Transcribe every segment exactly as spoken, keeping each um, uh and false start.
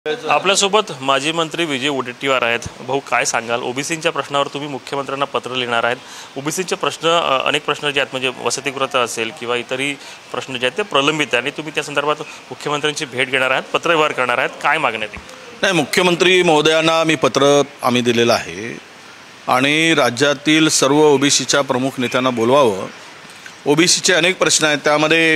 आपल्यासोबत माजी मंत्री विजय वडेट्टीवार आहेत। भाऊ, काय सांगाल? ओबीसीच्या प्रश्नावर तुम्ही मुख्यमंत्र्यांना पत्र लिहिणार आहेत। ओबीसीचे प्रश्न अनेक प्रश्न जे आहेत म्हणजे वसतिगृहाचा असेल किंवा इतरही प्रश्न जे आहेत ते प्रलंबित आहे आणि तुम्ही त्या संदर्भात मुख्यमंत्र्यांची भेट घेणार आहात, पत्रव्यवहार करणार आहात। काय मागण्या आहेत? नाही, मुख्यमंत्री महोदयांना मी पत्र आम्ही दिलेलं आहे आणि राज्यातील सर्व ओबीसीच्या प्रमुख नेत्यांना बोलवावं। ओबीसीचे अनेक प्रश्न आहेत, त्यामध्ये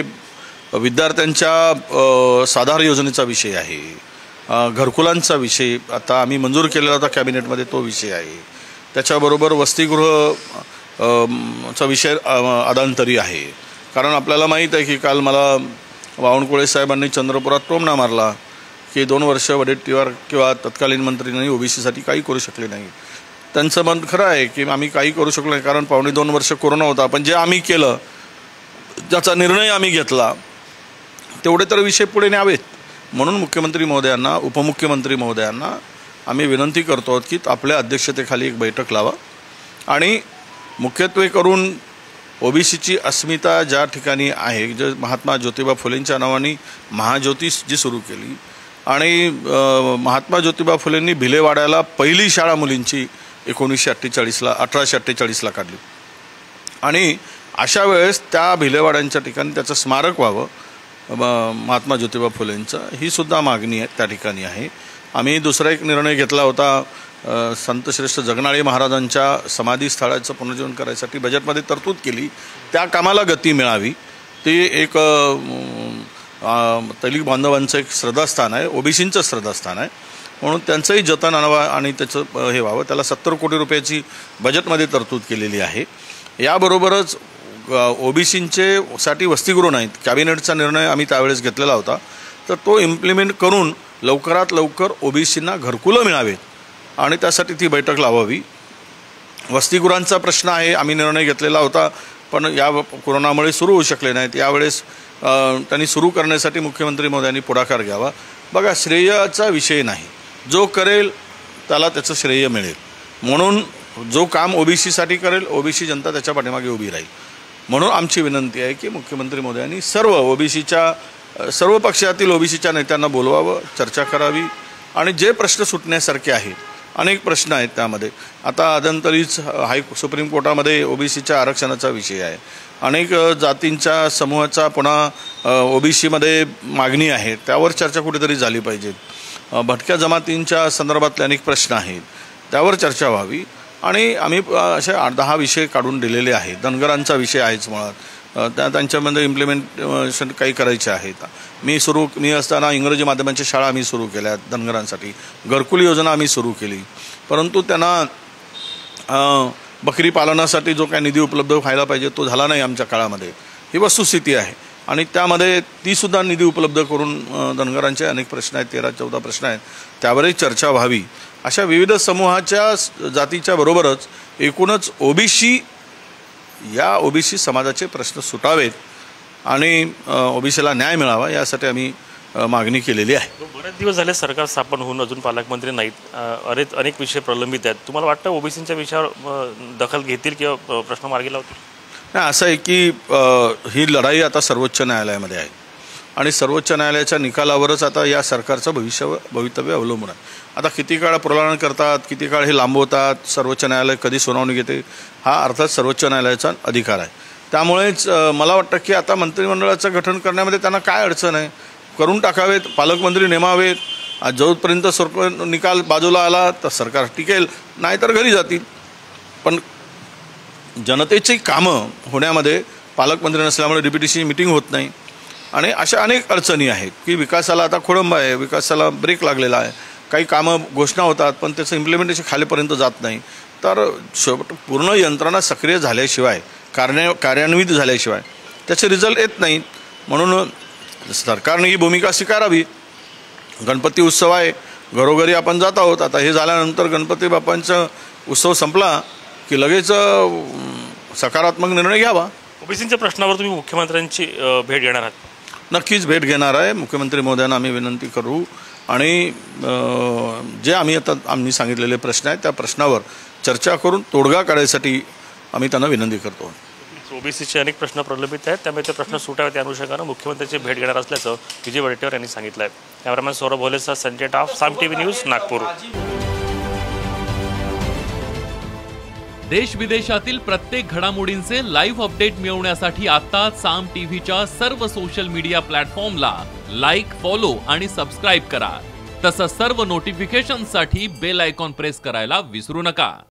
विद्यार्थ्यांच्या साधार योजनेचा विषय आहे, घरकुलांचा विषय आता आम्ही मंजूर केलेला होता कॅबिनेटमध्ये, तो विषय आहे। त्याच्याबरोबर वसतिगृह चा विषय अदांतरी आहे, कारण आपल्याला माहीत आहे की काल मला बावनकुळे साहेबांनी चंद्रपुरात टोमणा मारला की दोन वर्ष वडेट्टीवार किंवा तत्कालीन मंत्र्यांनी ओबीसीसाठी काही करू शकले नाही। त्यांचं मन खरं आहे की आम्ही काही करू शकलो नाही, कारण पावणे दोन वर्ष कोरोना होता, पण जे आम्ही केलं, ज्याचा निर्णय आम्ही घेतला, तेवढे तर विषय पुढे न्यावेत। म्हणून मुख्यमंत्री महोदयांना, उपमुख्यमंत्री महोदयांना आम्ही विनंती करतो की आपल्या अध्यक्षतेखाली एक बैठक लावा आणि मुख्यत्वे करून ओबीसीची अस्मिता ज्या ठिकाणी आहे, जे महात्मा ज्योतिबा फुलेंच्या नावाने महाज्योती जी सुरू केली आणि महात्मा ज्योतिबा फुलेंनी भिलेवाड्याला पहिली शाळा मुलींची एकोणीसशे अठ्ठेचाळीसला अठराशे अठ्ठेचाळीसला काढली आणि अशा वेळेस त्या भिलेवाड्यांच्या ठिकाणी त्याचं स्मारक व्हावं महात्मा ज्योतिबा फुलेंचं, ही सुद्धा मागणी आहे त्या ठिकाणी आहे। आम्ही दुसरा एक निर्णय घेतला होता, संतश्रेष्ठ जगनाळे महाराजांच्या समाधी स्थळाचं पुनर्जीवन करायसाठी बजेटमध्ये तरतूद केली, त्या कामाला गती मिळावी। ते एक तैलिक बांधवांचं एक श्रद्धास्थान आहे, ओबीसींचं श्रद्धास्थान आहे, म्हणून त्यांचंही जतन आणावं आणि त्याचं हे व्हावं। त्याला सत्तर कोटी रुपयाची बजेटमध्ये तरतूद केलेली आहे। याबरोबरच ओबीसींचे साठी वसतिगृह नाहीत, कॅबिनेटचा निर्णय आम्ही त्यावेळेस घेतलेला होता, तर तो इम्प्लिमेंट करून लवकरात लवकर ओबीसींना घरकुलं मिळावेत आणि त्यासाठी ती बैठक लावावी। वसतिगृहांचा प्रश्न आहे, आम्ही निर्णय घेतलेला होता, पण या कोरोनामुळे सुरू होऊ शकले नाहीत। यावेळेस त्यांनी सुरू करण्यासाठी मुख्यमंत्री महोदयांनी पुढाकार घ्यावा। बघा, श्रेयाचा विषय नाही, जो करेल त्याला त्याचं श्रेय मिळेल, म्हणून जो काम ओबीसीसाठी करेल, ओबीसी जनता त्याच्या पाठीमागे उभी राहील। म्हणून आमची विनंती आहे की मुख्यमंत्री महोदयांनी सर्व ओबीसीच्या सर्व पक्षातील ओबीसीच्या नेत्यांना बोलवावं, चर्चा करावी आणि जे प्रश्न सुटण्यासारखे आहेत, अनेक प्रश्न आहेत त्यामध्ये, आता अदंतरीच हाय सुप्रीम कोर्टामध्ये ओबीसीच्या आरक्षणाचा विषय आहे, अनेक जातींच्या समूहाचा पुन्हा ओबीसीमध्ये मागणी आहे, त्यावर चर्चा कुठेतरी झाली पाहिजे। भटक्या जमातींच्या संदर्भातले अनेक प्रश्न आहेत, त्यावर चर्चा व्हावी आणि आम्ही असे आठ दहा विषय काढून दिलेले आहेत। धनगरांचा विषय आहेच मुळात, त्या त्यांच्यामध्ये इम्प्लिमेंटेशन काही करायचे आहेत। मी सुरू मी असताना इंग्रजी माध्यमांच्या शाळा आम्ही सुरू केल्या धनगरांसाठी, घरकुल योजना आम्ही सुरू केली, परंतु त्यांना बकरी पालनासाठी जो काही निधी उपलब्ध व्हायला पाहिजे तो झाला नाही आमच्या काळामध्ये, ही वस्तुस्थिती आहे आणि त्यामध्ये तीसुद्धा निधी उपलब्ध करून धनगरांचे अनेक प्रश्न आहेत, तेरा चौदा प्रश्न आहेत, त्यावरही चर्चा व्हावी। अशा विविध समूहाच्या जातीच्या बरोबरच एकूणच ओबीसी या ओबीसी समाजाचे प्रश्न सुटावेत आणि ओबीसीला न्याय मिळावा, यासाठी आम्ही मागणी केलेली आहे। बरेच दिवस झाले सरकार स्थापन होऊन अजून पालकमंत्री नाहीत, अरे अनेक विषय प्रलंबित आहेत, तुम्हाला वाटतं ओबीसीच्या विषयावर दखल घेतील किंवा प्रश्न मार्गी लावतील? नाही, असं आहे की ही लढाई आता सर्वोच्च न्यायालयामध्ये आहे आणि सर्वोच्च न्यायालयाच्या निकालावरच आता या सरकारचं भविष्य भवितव्य अवलंबून आहे। आता किती काळ प्रलंबन करतात, किती काळ हे लांबवतात, सर्वोच्च न्यायालय कधी सुनावणी घेते, हा अर्थात सर्वोच्च न्यायालयाचा अधिकार आहे। त्यामुळेच मला वाटतं की आता मंत्रिमंडळाचं गठन करण्यामध्ये त्यांना काय अडचण आहे, करून टाकावेत, पालकमंत्री नेमावेत, जोपर्यंत सरकार निकाल बाजूला आला तर सरकार टिकेल, नाहीतर घरी जातील। पण जनतेची कामं होण्यामध्ये पालकमंत्री नसल्यामुळे डिप्युटीची मिटिंग होत नाही आणि अशा अनेक अडचणी आहेत की विकासाला आता खोळंबा आहे, विकासाला ब्रेक लागलेला आहे, काही कामं घोषणा होतात पण त्याचं इम्प्लिमेंटेशन खालीपर्यंत जात नाही, तर शेवट पूर्ण यंत्रणा सक्रिय झाल्याशिवाय, कार्य कार्यान्वित झाल्याशिवाय त्याचे रिझल्ट येत नाहीत। म्हणून सरकारने ही भूमिका स्वीकारावी। गणपती उत्सव आहे, घरोघरी आपण जात आहोत, आता हे झाल्यानंतर गणपती बाप्पांचा उत्सव संपला की लगेच सकारात्मक निर्णय घ्यावा। ओबीसीच्या प्रश्नावर तुम्ही मुख्यमंत्र्यांची भेट घेणार आहात? नक्कीच भेट घेणार आहे, मुख्यमंत्री महोदयांना आम्ही विनंती करू आणि जे आम्ही आता आम्ही सांगितलेले प्रश्न आहेत त्या प्रश्नावर चर्चा करून तोडगा काढण्यासाठी आम्ही त्यांना विनंती करतो। ओबीसीचे अनेक प्रश्न प्रलंबित आहेत, त्यामुळे ते प्रश्न सुटावे त्या अनुषंगानं मुख्यमंत्र्यांची भेट घेणार असल्याचं विजय वडेट्टीवार यांनी सांगितलं आहे. कॅमेरामॅन सौरभ भोलेसह संजय टाफ, साम टीव्ही न्यूज, नागपूर. देश विदेशातील प्रत्येक घडामोडींचे लाईव्ह अपडेट मिळवण्यासाठी आता साम टीव्हीच्या सर्व सोशल मीडिया प्लॅटफॉर्मला लाईक, फॉलो आणि सबस्क्राईब करा. तसंच सर्व नोटिफिकेशनसाठी बेल आयकॉन प्रेस करायला विसरू नका.